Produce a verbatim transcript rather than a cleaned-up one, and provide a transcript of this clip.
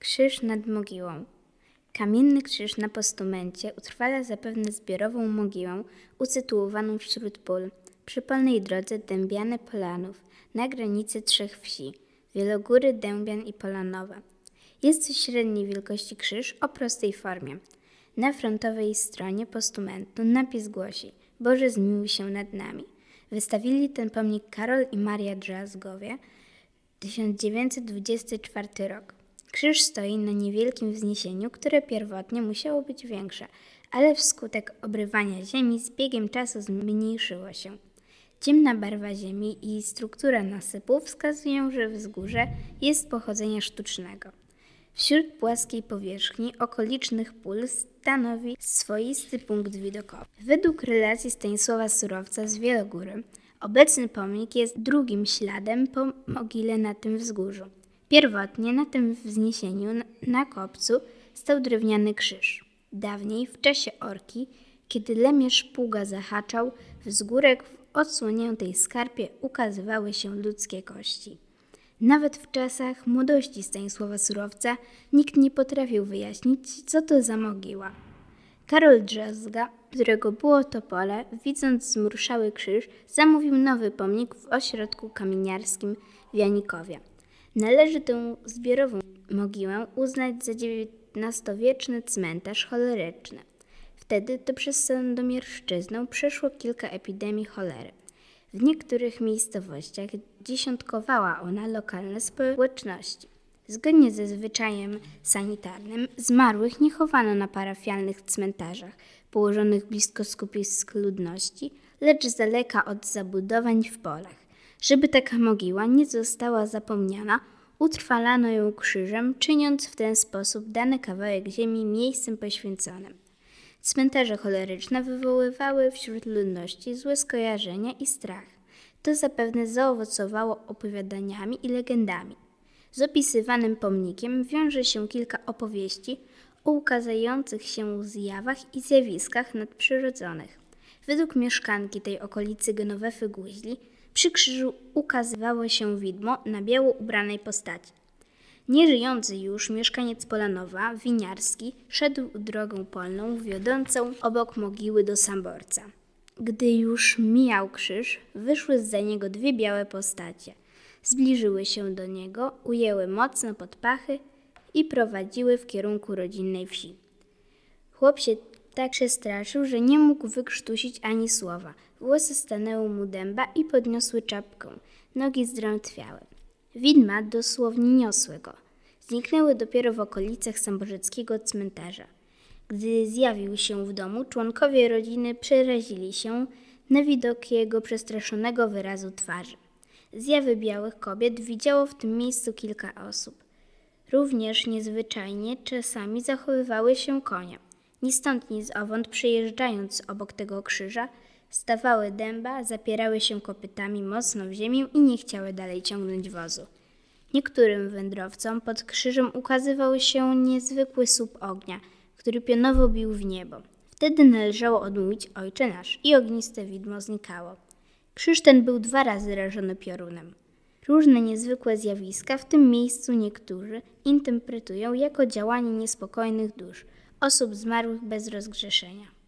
Krzyż nad mogiłą. Kamienny krzyż na postumencie utrwala zapewne zbiorową mogiłę usytuowaną wśród pól, przy polnej drodze Dębiany-Polanów, na granicy trzech wsi – Wielogóry, Dębian i Polanowa. Jest to średniej wielkości krzyż o prostej formie. Na frontowej stronie postumentu napis głosi: Boże, zmiłuj się nad nami. Wystawili ten pomnik Karol i Maria Drzazgowie, tysiąc dziewięćset dwudziesty czwarty rok. Krzyż stoi na niewielkim wzniesieniu, które pierwotnie musiało być większe, ale wskutek obrywania ziemi z biegiem czasu zmniejszyło się. Ciemna barwa ziemi i struktura nasypu wskazują, że wzgórze jest pochodzenia sztucznego. Wśród płaskiej powierzchni okolicznych pól stanowi swoisty punkt widokowy. Według relacji Stanisława Surowca z Wielogóry, obecny pomnik jest drugim śladem po mogile na tym wzgórzu. Pierwotnie na tym wzniesieniu na kopcu stał drewniany krzyż. Dawniej, w czasie orki, kiedy lemierz pługa zahaczał, wzgórek w odsłoniętej skarpie ukazywały się ludzkie kości. Nawet w czasach młodości Stanisława Surowca nikt nie potrafił wyjaśnić, co to za mogiła. Karol Drzazga, którego było to pole, widząc zmurszały krzyż, zamówił nowy pomnik w ośrodku kamieniarskim w Janikowie. Należy tę zbiorową mogiłę uznać za dziewiętnastowieczny cmentarz choleryczny. Wtedy to przez Sandomierszczyznę przeszło kilka epidemii cholery. W niektórych miejscowościach dziesiątkowała ona lokalne społeczności. Zgodnie ze zwyczajem sanitarnym zmarłych nie chowano na parafialnych cmentarzach położonych blisko skupisk ludności, lecz z daleka od zabudowań w polach. Żeby taka mogiła nie została zapomniana, utrwalano ją krzyżem, czyniąc w ten sposób dany kawałek ziemi miejscem poświęconym. Cmentarze choleryczne wywoływały wśród ludności złe skojarzenia i strach. To zapewne zaowocowało opowiadaniami i legendami. Z opisywanym pomnikiem wiąże się kilka opowieści o ukazujących się zjawach i zjawiskach nadprzyrodzonych. Według mieszkanki tej okolicy Genowefy Guźli przy krzyżu ukazywało się widmo na biało ubranej postaci. Nieżyjący już mieszkaniec Polanowa, Winiarski, szedł drogą polną wiodącą obok mogiły do Samborca. Gdy już mijał krzyż, wyszły zza niego dwie białe postacie. Zbliżyły się do niego, ujęły mocno pod pachy i prowadziły w kierunku rodzinnej wsi. Chłop się tak przestraszył, że nie mógł wykrztusić ani słowa. Włosy stanęły mu dęba i podniosły czapkę. Nogi zdrętwiały. Widma dosłownie niosły go. Zniknęły dopiero w okolicach samborzeckiego cmentarza. Gdy zjawił się w domu, członkowie rodziny przerazili się na widok jego przestraszonego wyrazu twarzy. Zjawy białych kobiet widziało w tym miejscu kilka osób. Również niezwyczajnie czasami zachowywały się konie. Ni stąd, ni zowąd, przejeżdżając obok tego krzyża, stawały dęba, zapierały się kopytami mocno w ziemię i nie chciały dalej ciągnąć wozu. Niektórym wędrowcom pod krzyżem ukazywał się niezwykły słup ognia, który pionowo bił w niebo. Wtedy należało odmówić Ojcze Nasz i ogniste widmo znikało. Krzyż ten był dwa razy rażony piorunem. Różne niezwykłe zjawiska w tym miejscu niektórzy interpretują jako działanie niespokojnych dusz, osób zmarłych bez rozgrzeszenia.